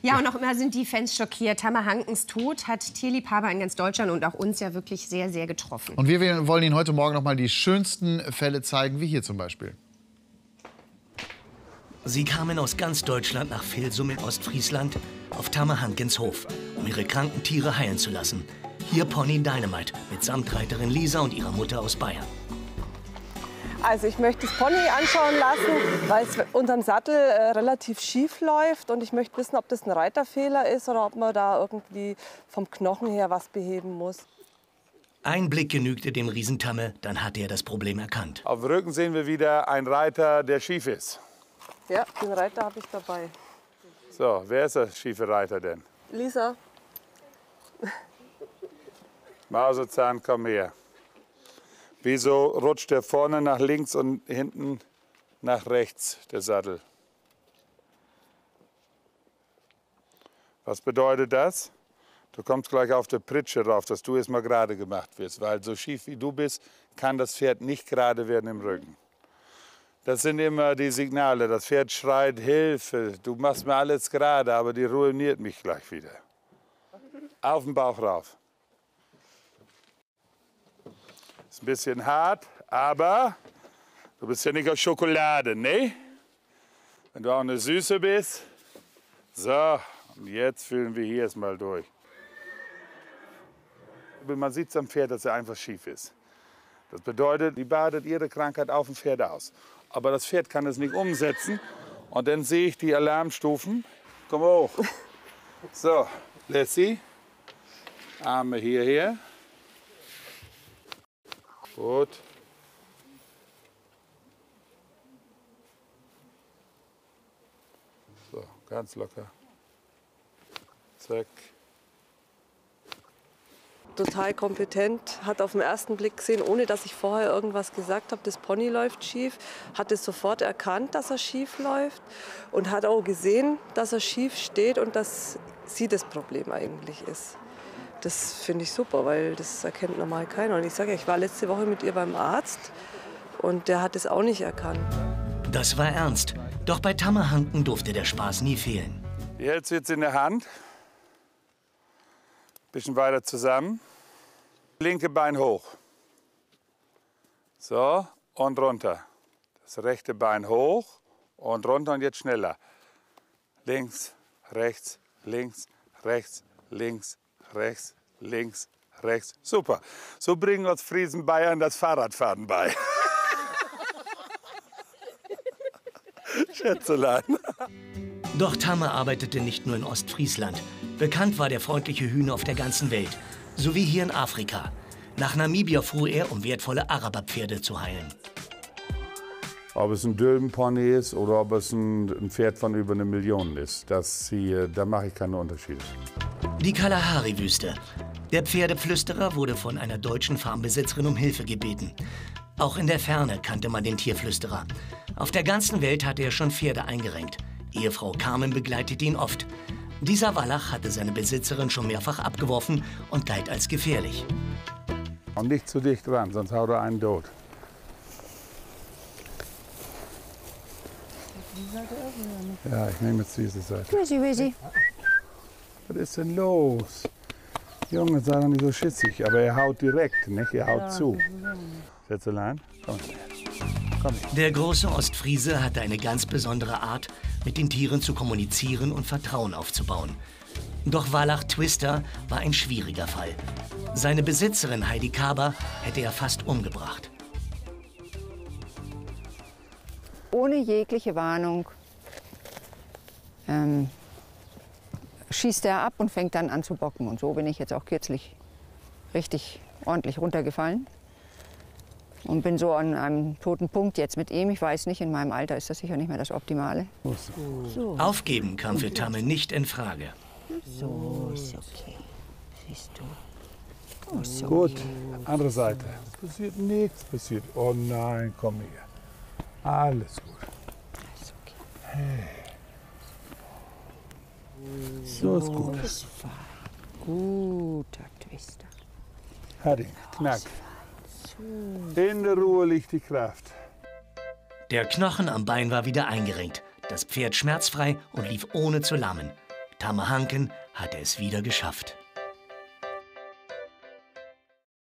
Ja, und noch immer sind die Fans schockiert. Tamer Hankens Tod hat Tierliebhaber in ganz Deutschland und auch uns ja wirklich sehr, sehr getroffen. Und wir wollen Ihnen heute Morgen noch mal die schönsten Fälle zeigen, wie hier zum Beispiel. Sie kamen aus ganz Deutschland nach Vilsum in Ostfriesland auf Tamer Hankens Hof, um ihre kranken Tiere heilen zu lassen. Hier Pony Dynamite mit Samtreiterin Lisa und ihrer Mutter aus Bayern. Also ich möchte das Pony anschauen lassen, weil es unterm Sattel relativ schief läuft. Und ich möchte wissen, ob das ein Reiterfehler ist oder ob man da irgendwie vom Knochen her was beheben muss. Ein Blick genügte dem Riesentamme, dann hatte er das Problem erkannt. Auf dem Rücken sehen wir wieder einen Reiter, der schief ist. Ja, den Reiter habe ich dabei. So, wer ist der schiefe Reiter denn? Lisa. Mausezahn, komm her. Wieso rutscht der vorne nach links und hinten nach rechts, der Sattel? Was bedeutet das? Du kommst gleich auf der Pritsche rauf, dass du es mal gerade gemacht wirst. Weil so schief wie du bist, kann das Pferd nicht gerade werden im Rücken. Das sind immer die Signale. Das Pferd schreit, Hilfe, du machst mir alles gerade, aber die ruiniert mich gleich wieder. Auf den Bauch rauf. Ist ein bisschen hart, aber du bist ja nicht aus Schokolade, ne? Wenn du auch eine Süße bist. So, und jetzt fühlen wir hier erstmal durch. Man sieht es am Pferd, dass er einfach schief ist. Das bedeutet, die badet ihre Krankheit auf dem Pferd aus. Aber das Pferd kann es nicht umsetzen. Und dann sehe ich die Alarmstufen. Komm hoch. So, Lassie. Arme hierher. Gut. So, ganz locker. Zack. Total kompetent, hat auf den ersten Blick gesehen, ohne dass ich vorher irgendwas gesagt habe, das Pony läuft schief, hat es sofort erkannt, dass er schief läuft und hat auch gesehen, dass er schief steht und dass sie das Problem eigentlich ist. Das finde ich super, weil das erkennt normal keiner. Und ich sage ja, ich war letzte Woche mit ihr beim Arzt und der hat es auch nicht erkannt. Das war ernst. Doch bei Tamer Hanken durfte der Spaß nie fehlen. Jetzt jetzt in der Hand. Bisschen weiter zusammen. Linke Bein hoch. So, und runter. Das rechte Bein hoch und runter und jetzt schneller. Links, rechts, links, rechts, links, rechts, links, rechts. Super. So bringen uns Friesen Bayern das Fahrradfahren bei. Schätzelein. Doch Tamer arbeitete nicht nur in Ostfriesland. Bekannt war der freundliche Hühner auf der ganzen Welt, sowie hier in Afrika. Nach Namibia fuhr er, um wertvolle Araberpferde zu heilen. Ob es ein Dülmenpony ist oder ob es ein Pferd von über 1 Million ist, da mache ich keine Unterschiede. Die Kalahari-Wüste. Der Pferdeflüsterer wurde von einer deutschen Farmbesitzerin um Hilfe gebeten. Auch in der Ferne kannte man den Tierflüsterer. Auf der ganzen Welt hatte er schon Pferde eingerenkt. Ehefrau Carmen begleitete ihn oft. Dieser Wallach hatte seine Besitzerin schon mehrfach abgeworfen und galt als gefährlich. Und nicht zu dicht ran, sonst haut er einen tot. Ja, ich nehme jetzt diese Seite. Wisi. Was ist denn los? Junge, sei doch nicht so schissig, aber er haut direkt, nicht? Er haut zu. Schätzelein, komm her. Komm her. Der große Ostfriese hatte eine ganz besondere Art, mit den Tieren zu kommunizieren und Vertrauen aufzubauen. Doch Wallach Twister war ein schwieriger Fall. Seine Besitzerin Heidi Kaber hätte er fast umgebracht. Ohne jegliche Warnung schießt er ab und fängt dann an zu bocken. Und so bin ich jetzt auch kürzlich richtig ordentlich runtergefallen. Und bin so an einem toten Punkt jetzt mit ihm. Ich weiß nicht, in meinem Alter ist das sicher nicht mehr das Optimale. So. Aufgeben kam für Tamme nicht in Frage. So ist okay. Siehst du. Oh, so Gut, andere Seite. Es passiert nichts, passiert. Oh nein, komm her. Alles gut. Ist okay. Hey. So ist gut. ist fein. Guter Twister. Hat ihn, knack. In der Ruhe liegt die Kraft. Der Knochen am Bein war wieder eingerenkt, das Pferd schmerzfrei und lief ohne zu lammen. Tamme Hanken hatte es wieder geschafft.